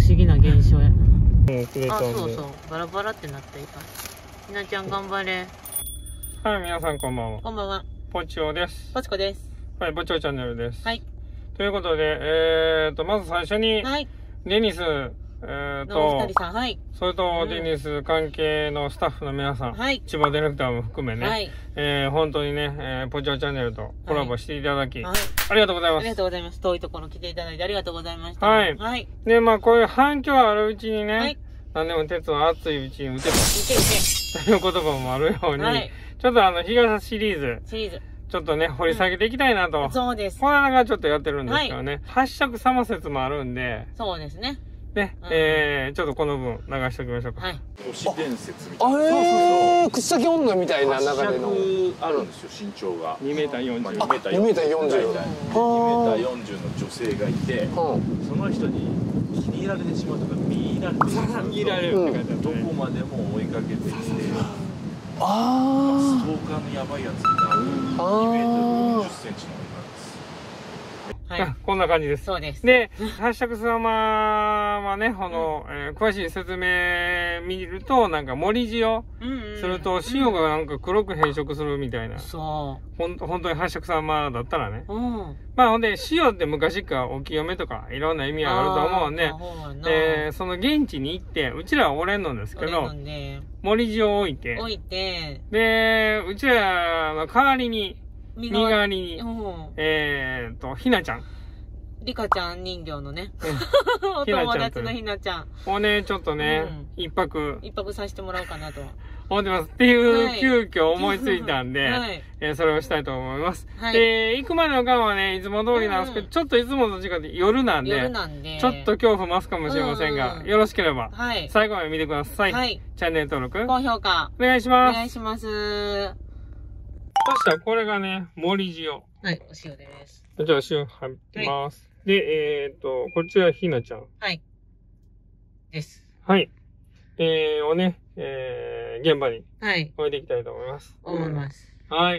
思議な現象や。 あ、そうそう。バラバラってなったらいいか。ひなちゃん頑張れ。 はい、皆さんこんばんは。 こんばんは。 ポチオです。 ポチコです。 はい、ポチオチャンネルです。 はい。 ということで、まず最初に、 はい。 デニス、 のお二人さん、はい。 それとデニス関係のスタッフの皆さん、 はい。 千葉ディレクターも含めね、 はい。 本当にね、ポチオチャンネルとコラボしていただき、 はい。 ありがとうございます。 ありがとうございます。遠いところ来ていただいてありがとうございました。 はい。 はい。 で、まあこういう反響あるうちにね、 はい。 何でも鉄は熱いうちに打てば、 いけいけ。 という言葉もあるように、 はい。 ちょっと日傘シリーズ、ちょっとね、掘り下げていきたいなと。 そうです。 この間ちょっとやってるんですけどね。ハッシュタグ様説もあるんで。 そうですね。 ね、ちょっとこの分流しておきましょうか。 はい。 都市伝説みたいな。 口先女みたいな中での。 あるんですよ、身長が。 2メーター40。 2メ 2メーター40。 2メーター40の女性がいて、その人に気に入られてしまうとか、見入られてしまうと。 見入られるって書いてある。 どこまでも追いかけてきて、ストーあカーのやばいやつになる2メートル40センチの女です。 はい。 こんな感じです。 そうです。 で、ハッシュタグ様はね、詳しい説明見ると、なんか森地をすると、塩がなんか黒く変色するみたいな。 そう。 本当にハッシュタグ様だったらね。 うん。 まあほんで、塩って昔からお清めとかいろんな意味があると思うんで、その現地に行って、うちらはおれんのですけど、森地を置いて、で、うちらの代わりに、身代わりに、ひなちゃん。 リカちゃん人形のね。お友達のひなちゃん。 をね、ちょっとね、一泊させてもらおうかなと。 思ってます。っていう、急遽思いついたんで、それをしたいと思います。で、行くまでの間はね、いつも通りなんですけど、ちょっといつもと違って夜なんで、ちょっと恐怖増すかもしれませんが、よろしければ、最後まで見てください。チャンネル登録、 高評価、 お願いします。 お願いします。 そしたらこれがね、森塩。 はい、お塩です。 じゃあ塩入ってます。で、こっちはひなちゃん。 はい。です。 はい。をね、現場に置いていきたいと思います。 思います。 はい。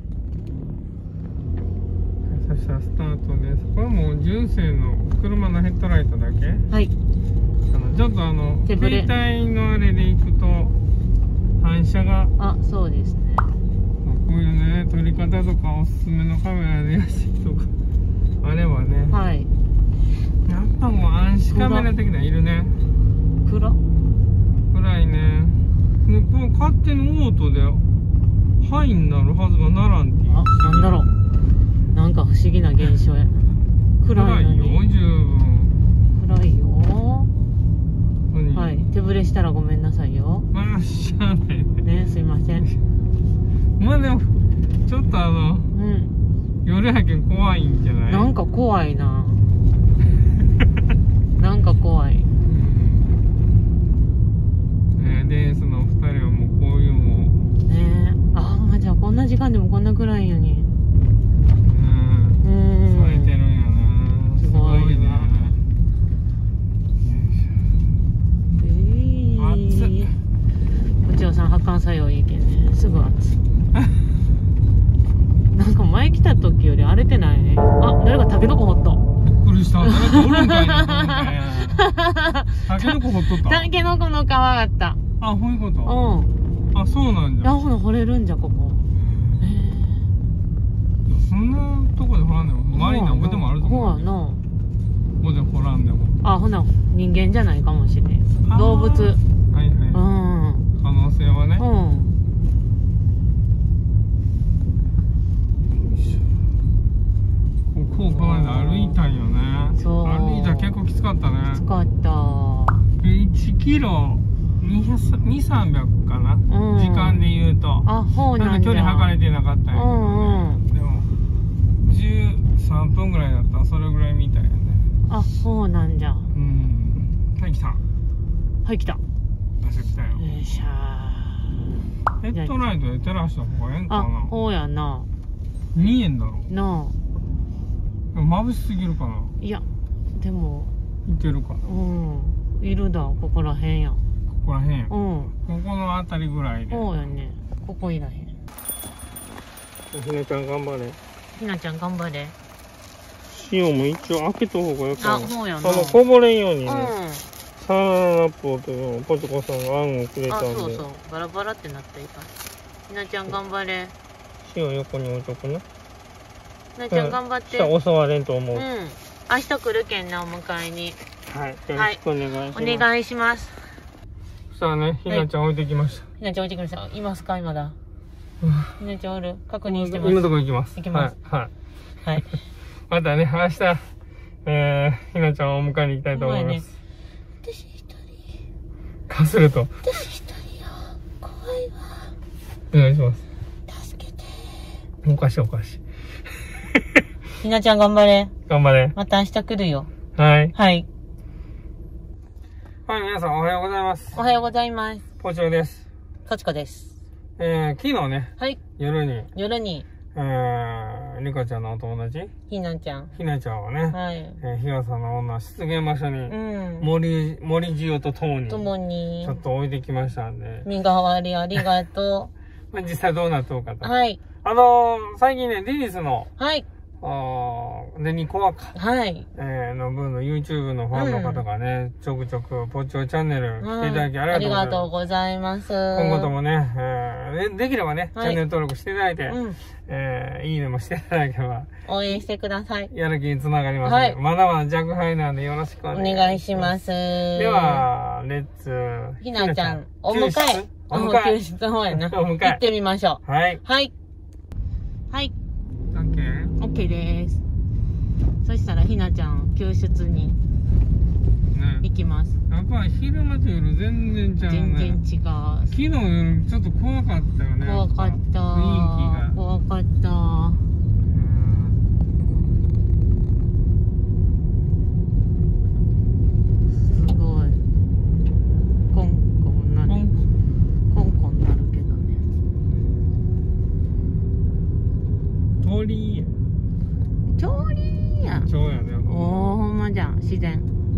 そしたらスタートです。これもう純正の車のヘッドライトだけ？ はい。 ちょっと携帯のあれで行くと、反射が。 あ、そうですね。 こういうね、撮り方とかおすすめのカメラで安いとか、あればね。 はい。 やっぱもう暗視カメラ的なのいるね。暗いね。で、これ勝手にオートで、ハイになるはずがならんっていう。 あ、なんだろう。なんか不思議な現象や。 暗いよ、十分。 暗いよ。はい。手ぶれしたらごめんなさいよ。 あ、しゃあないね。すいません。 まあでも、ちょっと夜やけん怖いんじゃない？ なんか怖いな。なんか怖い。 で、そのお二人はもうこういうもう。 ねえ。あ、じゃあこんな時間でもこんな暗いんやに。 咲いてるんやな。すごいね。熱っ。 おちおさん発汗作用いいけんね。すぐ熱い。なんか前来た時より荒れてないね。あ、誰かタケノコ掘った。 びっくりした。誰かおるんかいな。タケノコ掘っとった。 タケノコの皮があった。 あ、そういうこと？あ、そうなんじゃ。 ほら掘れるんじゃ、ここ。 そんなとこで掘らんでも、周りなんぼでもあると思う。 そうやな。 ここで掘らんでも。 あ、ほな、人間じゃないかもしれん。動物。 はいはい。可能性はね。こう考えて歩いたんよね。歩いたら結構きつかったね。 きつかった。 1キロ200、300かな、時間で言うと。 あ、そうなんだ。 距離測れてなかったんやけどね。でも、13分ぐらいだったらそれぐらいみたいやね。 あ、そうなんじゃ。 はい、来た。 はい、来た。 来たよ。 よいしょ。 ヘッドライトで照らした方がええんかな。 あ、そうやな。 見えんだろ。 なあ。 でも眩しすぎるかな。 いや、でも。 いけるかな。 いるだ、ここらへんや。ここらへん。ここのあたりぐらいで。 そうやね。ここいらへん。 ひなちゃん頑張れ。 ひなちゃん頑張れ。 塩も一応開けた方がよかあ、 った。 そうやな。 こぼれんようにね、 うん。 サラダラップをとポチコさんがあんをくれたあ、 んで。 そうそう。バラバラってなったらいいから。ひなちゃん頑張れ。 塩横に置いとくね。 ひなちゃん頑張って。 したら襲われんと思う。 うん。明日来るけんな、お迎えに。 はい。よろしくお願いします。 お願いします。 そしたらね、ひなちゃん置いてきました。 ひなちゃん置いてください。いますか、今だ。ひなちゃんおる。確認してます。 今のとこ行きます。 行きます。 はい。 はい。 またね、明日、ひなちゃんをお迎えに行きたいと思います。 私一人。 かすると。 私一人よ。怖いわ。 お願いします。 助けて。 おかしいおかしい。 ひなちゃん頑張れ。 頑張れ。 また明日来るよ。 はい。 はい。 はい、皆さんおはようございます。 おはようございます。 ポチョです。 とちこです。 昨日ね、 はい。 夜に、 夜に、 リカちゃんのお友達、 ひなちゃん。 ひなちゃんをね、 はい。 日傘の女出現場所に、 うん。 森塩とともに、 ともにちょ、っと置いてきましたんで、 身代わりありがとまあ、実際どうなっとうかと。 う。はい。 最近ね、デニスの、 はい。 デニコアか、 はい。 の分の YouTube のファンの方がね、ちょくちょくポチョチャンネル来ていただきあありりがとうがとうございます。 今後ともね、できればね、 はいチャンネル登録していただいて、 うん。 いいねもしていただければ、 応援してください。 やる気につながりますので、 はいまだまだ弱敗なんでよろしくおお願いします。 願いします。 でで、 は、レッツ、 ひなちゃん、お迎救出え。 お迎え。 救出の方やな。 お迎え行ってみましょう。 はい。 はい。はい。 オッケー。 OK です。そしたらひなちゃん、救出にね。 行きます。 やっぱり昼間と夜全然ちゃうね。 全然違う。 昨日夜ちょっと怖かったよね。 怖かった。 雰囲気が。 怖かった。すごい。コンコンなる。コンコンなるけどね。 鳥居調理やん。 そうやね。 おー、ほんまじゃん。自然。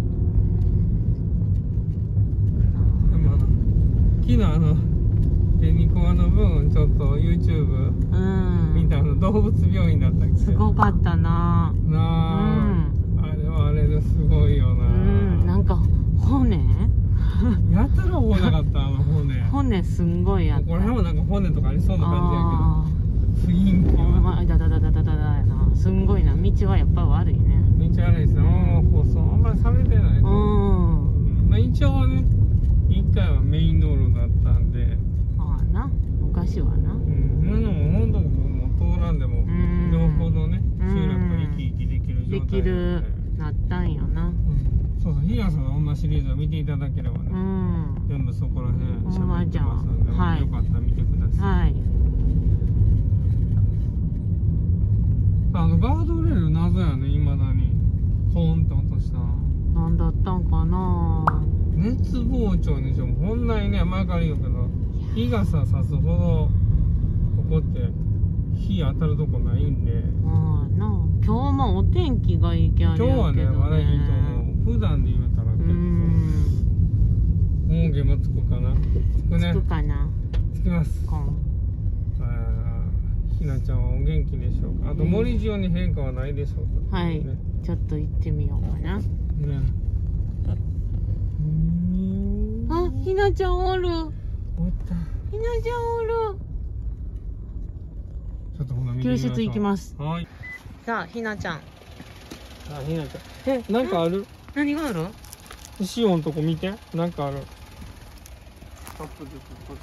でも昨日デニコアの分ちょっと YouTube うん。 見た動物病院だったっけ。 すごかったな。 なあ、あれはあれですごいよな。 うん。なんか、骨やたら多なかったあの骨。 骨すんごいやった。 これもなんか骨とかありそうな感あじやけど、雰囲気ー、 は。 まあ、だやな。すんごいな。道はやっぱ悪いね。 道悪いですね。放送あんまりされてないと。 うん。 まあ一応ね、一回はメイン道路だったんで、 ああな。昔はな。 今のも本当もう通らんでも、 ん両方のね、集落が生き生きできる状態できる、なったんよな。 そうそう、ひやさんの女シリーズを見ていただければね、全部そこら辺喋ってますので、 はいよかったら見てください。 はい。 ガードレール謎やね、未だに。ポーンって音した。 なんだったんかな。 熱膨張にしても、ほんなにね、前から言うけど、日がさすほど、ここって火当たるとこないんで。 ああな。今日もお天気がいいけんやけどね。 今日はね、まだいいと思う。普段で言うたら結構。もうゲもつくかな。つくね。 つくかな。 つきます。ひなちゃんはお元気でしょうか。あと森塩に変化はないでしょうか。 はい。ちょっと行ってみようかな。 ね。 あ、ひなちゃんおる。 おった。 ひなちゃんおる。 ちょっとほな見てみましょう。 救出行きます。 はい。 さあ、ひなちゃん。 あ、ひなちゃん。なんかある？ 何がある？ 塩のとこ見て。なんかある。アップで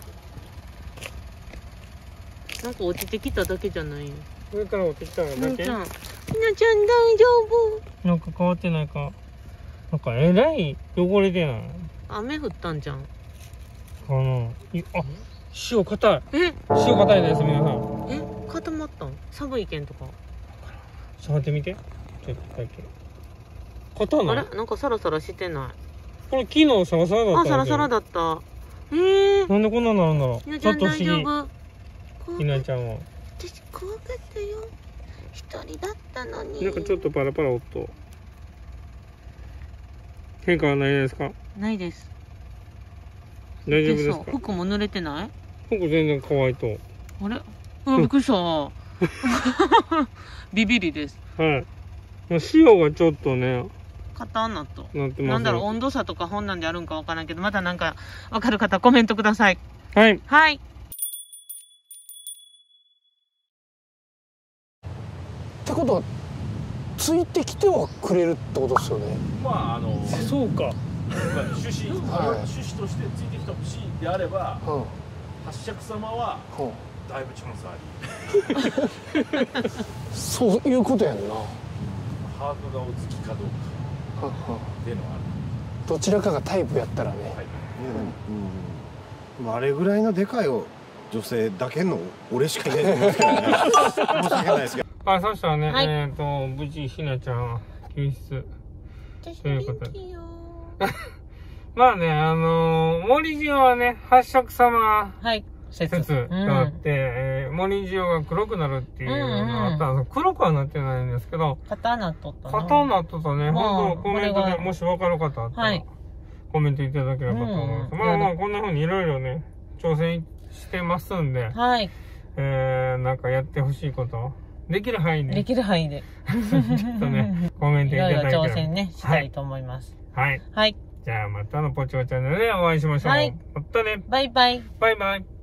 なんか落ちてきただけじゃないよ。 上から落ちてきたのだけ？ ひなちゃん大丈夫？ なんか変わってないか。なんかえらい汚れてない？ 雨降ったんじゃん。 かな。あ、塩硬い。 え？ 塩硬いです、皆さん。 え？固まったん？寒いけんとか。 触ってみて。ちょっとだけ。硬ない？ あれ？なんかサラサラしてない。 これ昨日サラサラだった。 あ、サラサラだった。 なんでこんなになるんだろう。 ひなちゃん大丈夫？ ひなちゃんは。 私怖かったよ。一人だったのに。 なんかちょっとパラパラ音。変化はないですか？ ないです。 大丈夫ですか？ 服も濡れてない？ 服全然乾いと。 あれ？あ、びっくりした。ビビリです。 はい。 塩がちょっとね、 硬なと。 なってます。 なんだろう、温度差とか本なんであるんかわからんけど、またなんか、わかる方コメントください。 はい。 はい。 ってことはついてきてはくれるってことですよね。 まあそうか。 趣旨としてついてきてほしいであれば、八尺様はだいぶチャンスあり。 そういうことやんな。 ハートがお付きかどうかっていうのはある。 どちらかがタイプやったらね。 あれぐらいのでかい女性だけの俺しかいないと思うんですけどね。申し訳ないですけど。 そしたらね、無事ひなちゃんは救出ということで。まあね、森塩はね、八尺様説があって、森塩が黒くなるっていうのがあったんです。黒くはなってないんですけど、 硬なっとったね、本当コメントでもし分かる方あったら、コメントいただければと思います。まあこんな風にいろいろね、挑戦してますんで、なんかやってほしいこと、できる範囲で。ちょっとね、コメントいただければ。 いろいろ挑戦ね、したいと思います。 はい。じゃあまたのポチョチャンネルでお会いしましょう。またね。 バイバイ。 バイバイ。